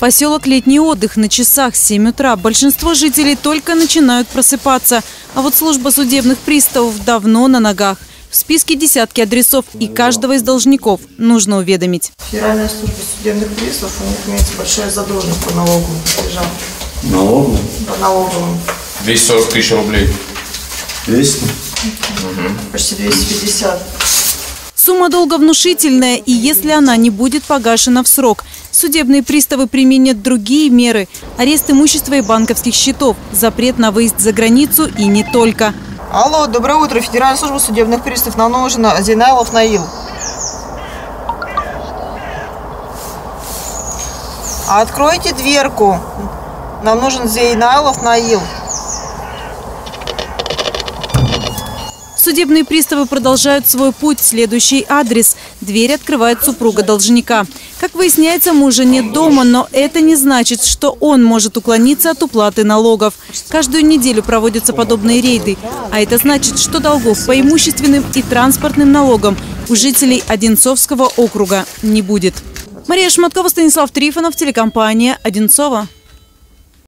Поселок «Летний отдых» на часах 7 утра. Большинство жителей только начинают просыпаться. А вот служба судебных приставов давно на ногах. В списке десятки адресов, и каждого из должников нужно уведомить. Федеральная служба судебных приставов, у них имеется большая задолженность по налоговым платежам. Налоговым? По налоговым. 240 тысяч рублей. 200? Почти 250. Сумма долга внушительная, и если она не будет погашена в срок, судебные приставы применят другие меры – арест имущества и банковских счетов, запрет на выезд за границу и не только. Алло, доброе утро. Федеральная служба судебных приставов. Нам нужен Зейнайлов Наил. Откройте дверку. Нам нужен Зейнайлов Наил. Судебные приставы продолжают свой путь. Следующий адрес. Дверь открывает супруга должника. Как выясняется, мужа нет дома, но это не значит, что он может уклониться от уплаты налогов. Каждую неделю проводятся подобные рейды. А это значит, что долгов по имущественным и транспортным налогам у жителей Одинцовского округа не будет. Мария Шматкова, Станислав Трифонов, телекомпания «Одинцово».